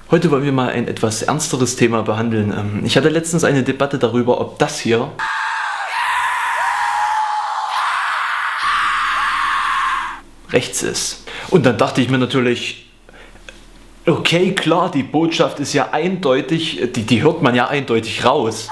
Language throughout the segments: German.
Heute wollen wir mal ein etwas ernsteres Thema behandeln. Ich hatte letztens eine Debatte darüber, ob das hier rechts ist. Und dann dachte ich mir natürlich, okay, klar, die Botschaft ist ja eindeutig, die hört man ja eindeutig raus.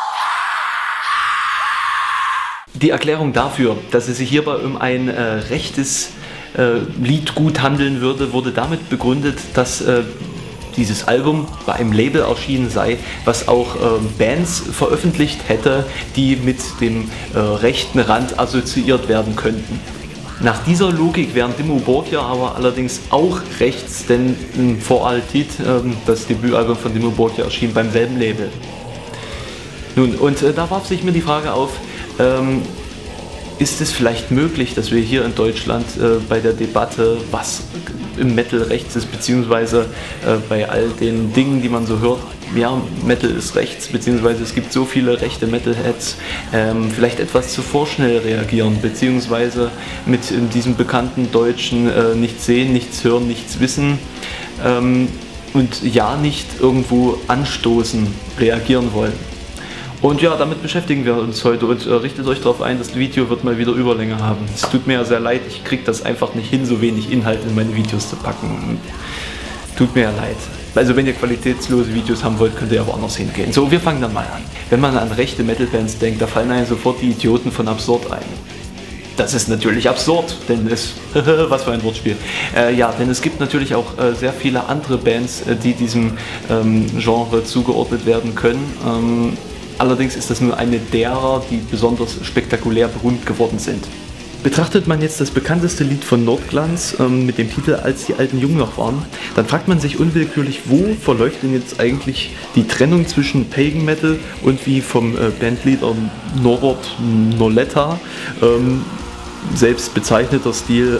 Die Erklärung dafür, dass es sich hierbei um ein rechtes Liedgut handeln würde, wurde damit begründet, dass dieses Album bei einem Label erschienen sei, was auch Bands veröffentlicht hätte, die mit dem rechten Rand assoziiert werden könnten. Nach dieser Logik wären Dimmu Borgir aber allerdings auch rechts, denn For Alltid, das Debütalbum von Dimmu Borgir, erschien beim selben Label. Nun, und da warf sich mir die Frage auf, ist es vielleicht möglich, dass wir hier in Deutschland bei der Debatte, was im Metal rechts ist, beziehungsweise bei all den Dingen, die man so hört, ja, Metal ist rechts, beziehungsweise es gibt so viele rechte Metalheads, vielleicht etwas zu vorschnell reagieren, beziehungsweise mit diesem bekannten deutschen nichts sehen, nichts hören, nichts wissen und ja nicht irgendwo anstoßen, reagieren wollen. Und ja, damit beschäftigen wir uns heute und richtet euch darauf ein, das Video wird mal wieder Überlänge haben. Es tut mir ja sehr leid, ich kriege das einfach nicht hin, so wenig Inhalt in meine Videos zu packen. Tut mir ja leid. Also wenn ihr qualitätslose Videos haben wollt, könnt ihr aber anders hingehen. So, wir fangen dann mal an. Wenn man an rechte Metal-Bands denkt, da fallen einem sofort die Idioten von Absurd ein. Das ist natürlich absurd, denn es, was für ein Wortspiel. Ja, denn es gibt natürlich auch sehr viele andere Bands, die diesem Genre zugeordnet werden können. Allerdings ist das nur eine derer, die besonders spektakulär berühmt geworden sind. Betrachtet man jetzt das bekannteste Lied von Nordglanz mit dem Titel Als die alten Jung noch waren, dann fragt man sich unwillkürlich, wo verläuft denn jetzt eigentlich die Trennung zwischen Pagan Metal und wie vom Bandleader Norbert Noletta selbst bezeichneter Stil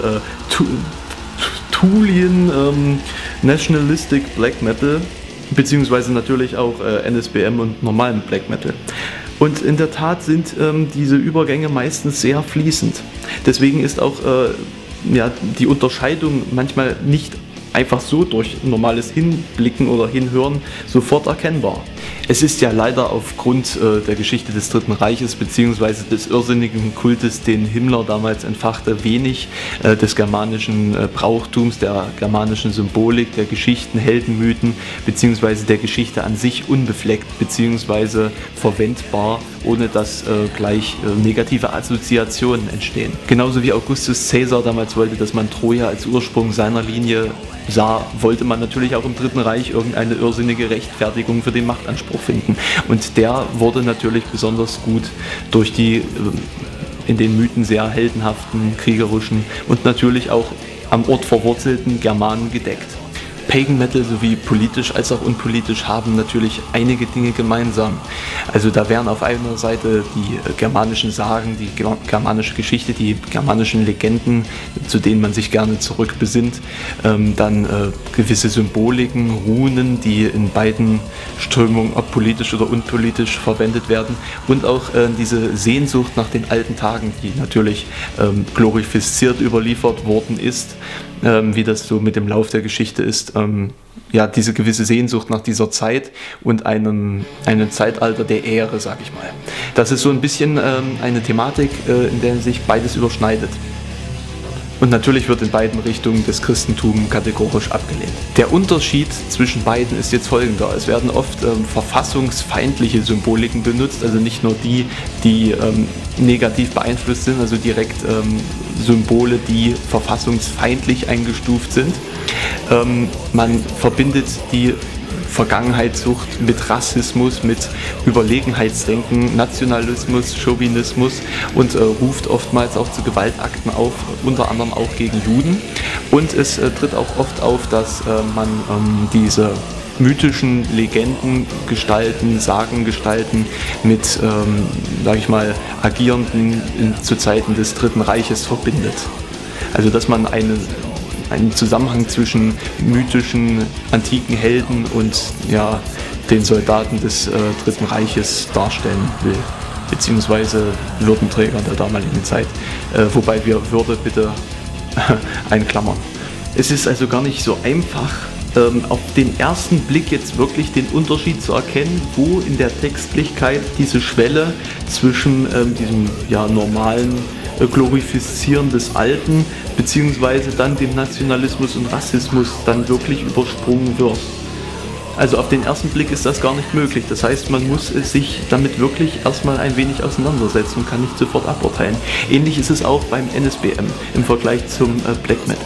Thulian Nationalistic Black Metal, beziehungsweise natürlich auch NSBM und normalen Black Metal. Und in der Tat sind diese Übergänge meistens sehr fließend. Deswegen ist auch ja, die Unterscheidung manchmal nicht einfach so durch normales Hinblicken oder Hinhören sofort erkennbar. Es ist ja leider aufgrund der Geschichte des Dritten Reiches bzw. des irrsinnigen Kultes, den Himmler damals entfachte, wenig des germanischen Brauchtums, der germanischen Symbolik, der Geschichten, Heldenmythen bzw. der Geschichte an sich unbefleckt bzw. verwendbar, ohne dass gleich negative Assoziationen entstehen. Genauso wie Augustus Caesar damals wollte, dass man Troja als Ursprung seiner Linie sah, wollte man natürlich auch im Dritten Reich irgendeine irrsinnige Rechtfertigung für den Machtanspruch finden. Und der wurde natürlich besonders gut durch die in den Mythen sehr heldenhaften, kriegerischen und natürlich auch am Ort verwurzelten Germanen gedeckt. Pagan Metal sowie politisch als auch unpolitisch haben natürlich einige Dinge gemeinsam. Also da wären auf einer Seite die germanischen Sagen, die germanische Geschichte, die germanischen Legenden, zu denen man sich gerne zurückbesinnt, dann gewisse Symboliken, Runen, die in beiden Strömungen, ob politisch oder unpolitisch, verwendet werden und auch diese Sehnsucht nach den alten Tagen, die natürlich glorifiziert überliefert worden ist, wie das so mit dem Lauf der Geschichte ist, ja, diese gewisse Sehnsucht nach dieser Zeit und einem Zeitalter der Ehre, sag ich mal. Das ist so ein bisschen eine Thematik, in der sich beides überschneidet. Und natürlich wird in beiden Richtungen das Christentum kategorisch abgelehnt. Der Unterschied zwischen beiden ist jetzt folgender. Es werden oft verfassungsfeindliche Symboliken benutzt, also nicht nur die, die negativ beeinflusst sind, also direkt Symbole, die verfassungsfeindlich eingestuft sind. Man verbindet die Vergangenheitssucht mit Rassismus, mit Überlegenheitsdenken, Nationalismus, Chauvinismus und ruft oftmals auch zu Gewaltakten auf, unter anderem auch gegen Juden. Und es tritt auch oft auf, dass man diese mythischen Legendengestalten, Sagengestalten mit, sag ich mal, Agierenden zu Zeiten des Dritten Reiches verbindet. Also dass man einen Zusammenhang zwischen mythischen antiken Helden und ja, den Soldaten des Dritten Reiches darstellen will, beziehungsweise Würdenträger der damaligen Zeit, wobei wir Würde bitte einklammern. Es ist also gar nicht so einfach, auf den ersten Blick jetzt wirklich den Unterschied zu erkennen, wo in der Textlichkeit diese Schwelle zwischen diesem normalen Glorifizieren des Alten beziehungsweise dann dem Nationalismus und Rassismus dann wirklich übersprungen wird. Also auf den ersten Blick ist das gar nicht möglich. Das heißt, man muss sich damit wirklich erstmal ein wenig auseinandersetzen und kann nicht sofort aburteilen. Ähnlich ist es auch beim NSBM im Vergleich zum Black Metal.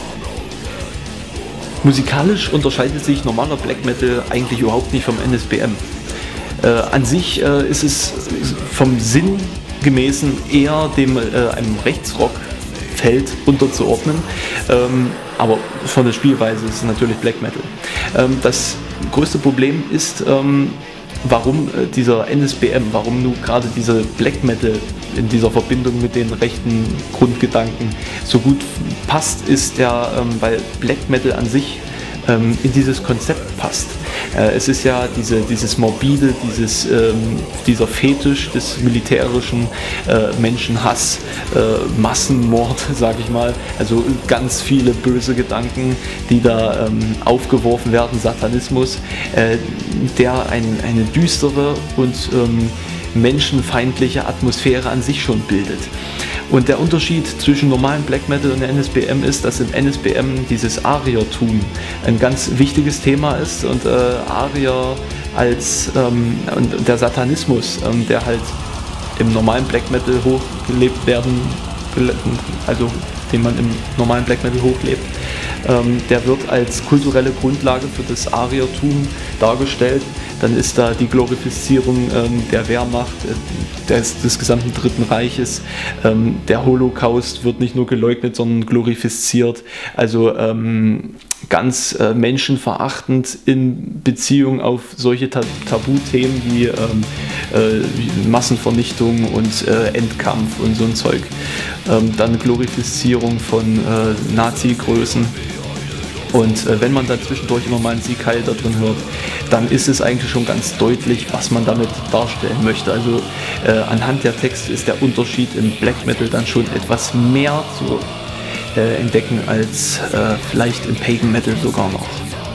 Musikalisch unterscheidet sich normaler Black Metal eigentlich überhaupt nicht vom NSBM. An sich ist es vom Sinngemäßen eher einem Rechtsrock-Feld unterzuordnen, aber von der Spielweise ist es natürlich Black Metal. Das größte Problem ist, warum dieser NSBM, warum nun gerade diese Black Metal in dieser Verbindung mit den rechten Grundgedanken so gut passt, ist ja, weil Black Metal an sich in dieses Konzept passt. Es ist ja dieses morbide, dieser Fetisch des militärischen Menschenhass, Massenmord, sage ich mal, also ganz viele böse Gedanken, die da aufgeworfen werden, Satanismus, der eine düstere und menschenfeindliche Atmosphäre an sich schon bildet. Und der Unterschied zwischen normalen Black Metal und der NSBM ist, dass im NSBM dieses Ariertum ein ganz wichtiges Thema ist und Arier und der Satanismus, der halt im normalen Black Metal hochgelebt werden, also den man im normalen Black Metal hochlebt, der wird als kulturelle Grundlage für das Ariertum dargestellt. Dann ist da die Glorifizierung der Wehrmacht, des gesamten Dritten Reiches. Der Holocaust wird nicht nur geleugnet, sondern glorifiziert. Also ganz menschenverachtend in Beziehung auf solche Tabuthemen wie Massenvernichtung und Endkampf und so ein Zeug. Dann Glorifizierung von Nazi-Größen. Und wenn man dann zwischendurch immer mal einen Sieg Heil da drin hört, dann ist es eigentlich schon ganz deutlich, was man damit darstellen möchte. Also anhand der Texte ist der Unterschied im Black Metal dann schon etwas mehr zu entdecken als vielleicht im Pagan Metal sogar noch.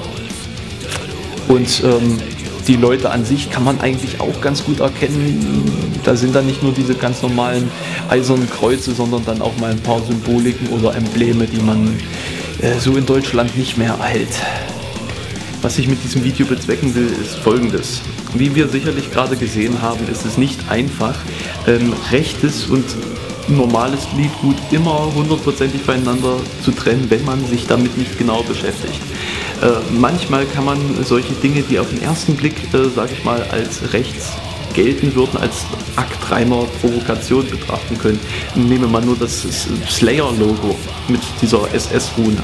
Und die Leute an sich kann man eigentlich auch ganz gut erkennen. Da sind dann nicht nur diese ganz normalen eisernen Kreuze, sondern dann auch mal ein paar Symboliken oder Embleme, die man so in Deutschland nicht mehr erhält. Was ich mit diesem Video bezwecken will, ist Folgendes. Wie wir sicherlich gerade gesehen haben, ist es nicht einfach, rechtes und normales Liedgut immer hundertprozentig voneinander zu trennen, wenn man sich damit nicht genau beschäftigt. Manchmal kann man solche Dinge, die auf den ersten Blick, sage ich mal, als rechts gelten würden, als Akt reiner Provokation betrachten können. Nehmen wir mal nur das Slayer-Logo mit dieser SS-Rune.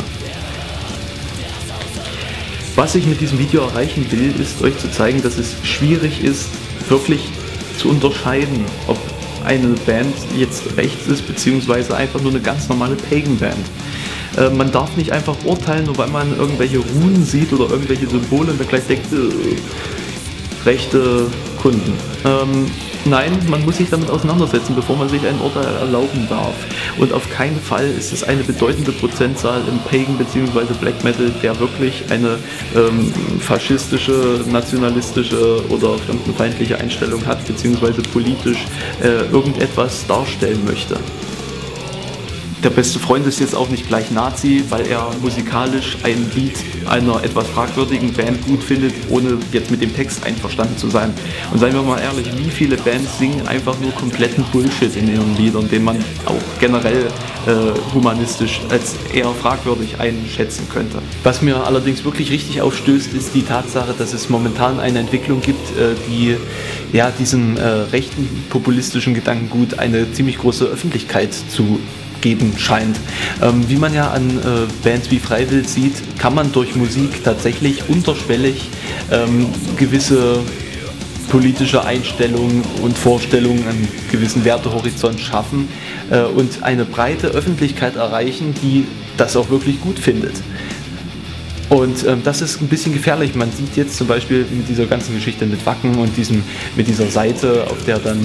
Was ich mit diesem Video erreichen will, ist euch zu zeigen, dass es schwierig ist, wirklich zu unterscheiden, ob eine Band jetzt rechts ist, beziehungsweise einfach nur eine ganz normale Pagan-Band. Man darf nicht einfach urteilen, nur weil man irgendwelche Runen sieht oder irgendwelche Symbole und dann gleich denkt, rechte Kunden. Nein, man muss sich damit auseinandersetzen, bevor man sich ein Urteil erlauben darf. Und auf keinen Fall ist es eine bedeutende Prozentzahl im Pagan bzw. Black Metal, der wirklich eine faschistische, nationalistische oder fremdenfeindliche Einstellung hat, beziehungsweise politisch irgendetwas darstellen möchte. Der beste Freund ist jetzt auch nicht gleich Nazi, weil er musikalisch ein Lied einer etwas fragwürdigen Band gut findet, ohne jetzt mit dem Text einverstanden zu sein. Und seien wir mal ehrlich, wie viele Bands singen einfach nur kompletten Bullshit in ihren Liedern, den man auch generell humanistisch als eher fragwürdig einschätzen könnte. Was mir allerdings wirklich richtig aufstößt, ist die Tatsache, dass es momentan eine Entwicklung gibt, die ja, diesem rechten populistischen Gedankengut eine ziemlich große Öffentlichkeit zu geben scheint. Wie man ja an Bands wie Freiwild sieht, kann man durch Musik tatsächlich unterschwellig gewisse politische Einstellungen und Vorstellungen, einen gewissen Wertehorizont schaffen und eine breite Öffentlichkeit erreichen, die das auch wirklich gut findet. Und das ist ein bisschen gefährlich. Man sieht jetzt zum Beispiel mit dieser ganzen Geschichte mit Wacken und mit dieser Seite, auf der dann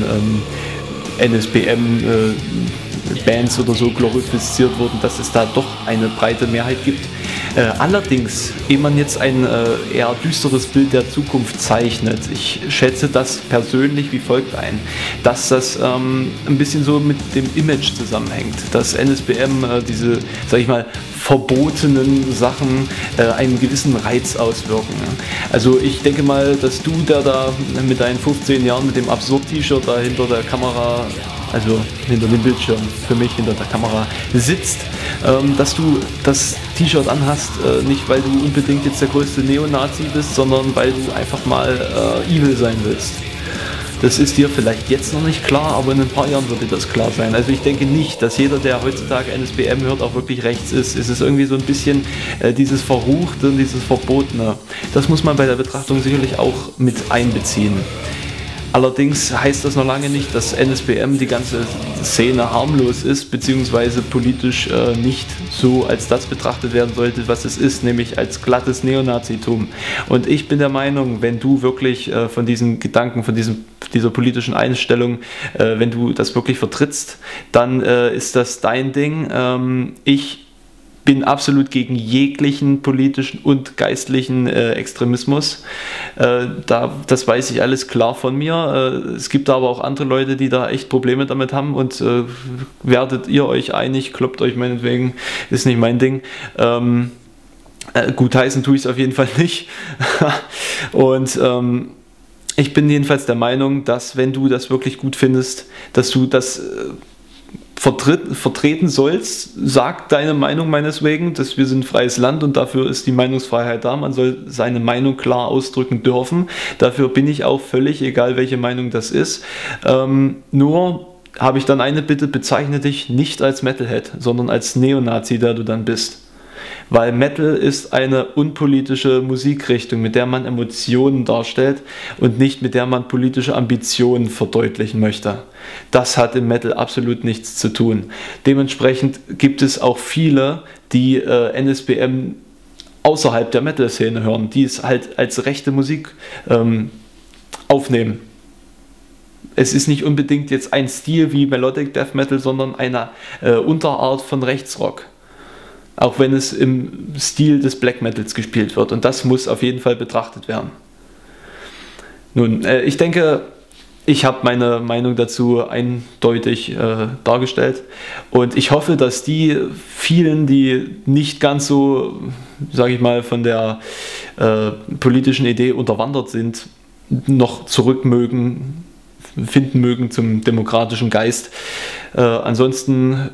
NSBM Bands oder so glorifiziert wurden, dass es da doch eine breite Mehrheit gibt. Allerdings, ehe man jetzt ein eher düsteres Bild der Zukunft zeichnet, ich schätze das persönlich wie folgt ein, dass das ein bisschen so mit dem Image zusammenhängt, dass NSBM diese, sag ich mal, verbotenen Sachen einen gewissen Reiz auswirken. Also ich denke mal, dass du, der da mit deinen 15 Jahren mit dem Absurd-T-Shirt da hinter der Kamera, also hinter dem Bildschirm, für mich hinter der Kamera sitzt, dass du das T-Shirt anhast, nicht weil du unbedingt jetzt der größte Neonazi bist, sondern weil du einfach mal evil sein willst. Das ist dir vielleicht jetzt noch nicht klar, aber in ein paar Jahren wird dir das klar sein. Also ich denke nicht, dass jeder, der heutzutage NSBM hört, auch wirklich rechts ist. Es ist irgendwie so ein bisschen dieses Verruchte und dieses Verbotene. Das muss man bei der Betrachtung sicherlich auch mit einbeziehen. Allerdings heißt das noch lange nicht, dass NSBM, die ganze Szene, harmlos ist, beziehungsweise politisch nicht so als das betrachtet werden sollte, was es ist, nämlich als glattes Neonazitum. Und ich bin der Meinung, wenn du wirklich von diesen Gedanken, von dieser politischen Einstellung, wenn du das wirklich vertrittst, dann ist das dein Ding. Ich bin absolut gegen jeglichen politischen und geistlichen Extremismus. Das weiß ich alles klar von mir. Es gibt aber auch andere Leute, die da echt Probleme damit haben, und werdet ihr euch einig, kloppt euch meinetwegen, ist nicht mein Ding. Gutheißen tue ich es auf jeden Fall nicht. Und ich bin jedenfalls der Meinung, dass wenn du das wirklich gut findest, dass du das vertreten sollst, sag deine Meinung meineswegen, dass wir sind ein freies Land und dafür ist die Meinungsfreiheit da, man soll seine Meinung klar ausdrücken dürfen, dafür bin ich auch völlig, egal welche Meinung das ist, nur habe ich dann eine Bitte, bezeichne dich nicht als Metalhead, sondern als Neonazi, der du dann bist. Weil Metal ist eine unpolitische Musikrichtung, mit der man Emotionen darstellt und nicht mit der man politische Ambitionen verdeutlichen möchte. Das hat im Metal absolut nichts zu tun. Dementsprechend gibt es auch viele, die NSBM außerhalb der Metal-Szene hören, die es halt als rechte Musik aufnehmen. Es ist nicht unbedingt jetzt ein Stil wie Melodic Death Metal, sondern eine Unterart von Rechtsrock. Auch wenn es im Stil des Black Metals gespielt wird. Und das muss auf jeden Fall betrachtet werden. Nun, ich denke, ich habe meine Meinung dazu eindeutig dargestellt. Und ich hoffe, dass die vielen, die nicht ganz so, sage ich mal, von der politischen Idee unterwandert sind, noch zurück finden mögen zum demokratischen Geist. Ansonsten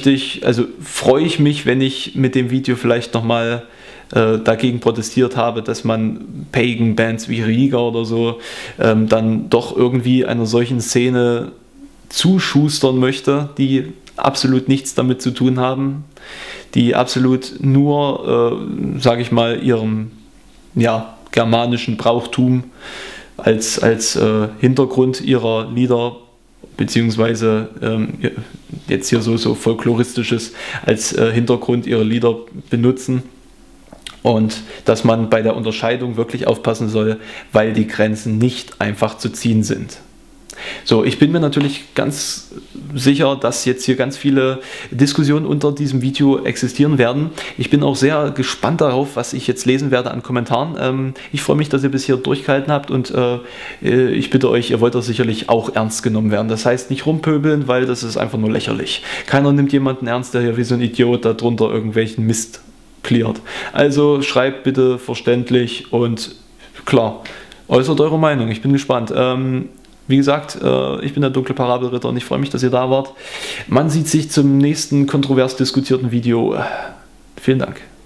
freue ich mich, wenn ich mit dem Video vielleicht nochmal dagegen protestiert habe, dass man Pagan-Bands wie Riga oder so dann doch irgendwie einer solchen Szene zuschustern möchte, die absolut nichts damit zu tun haben, die absolut nur, sage ich mal, ihrem germanischen Brauchtum als Hintergrund ihrer Lieder, beziehungsweise jetzt hier so folkloristisches als Hintergrund ihrer Lieder benutzen, und dass man bei der Unterscheidung wirklich aufpassen soll, weil die Grenzen nicht einfach zu ziehen sind. So, ich bin mir natürlich ganz sicher, dass jetzt hier ganz viele Diskussionen unter diesem Video existieren werden. Ich bin auch sehr gespannt darauf, was ich jetzt lesen werde an Kommentaren. Ich freue mich, dass ihr bis hier durchgehalten habt, und ich bitte euch, ihr wollt doch sicherlich auch ernst genommen werden. Das heißt, nicht rumpöbeln, weil das ist einfach nur lächerlich. Keiner nimmt jemanden ernst, der hier wie so ein Idiot darunter irgendwelchen Mist cleart. Also schreibt bitte verständlich und klar, äußert eure Meinung. Ich bin gespannt. Wie gesagt, ich bin der dunkle Parabelritter und ich freue mich, dass ihr da wart. Man sieht sich zum nächsten kontrovers diskutierten Video. Vielen Dank.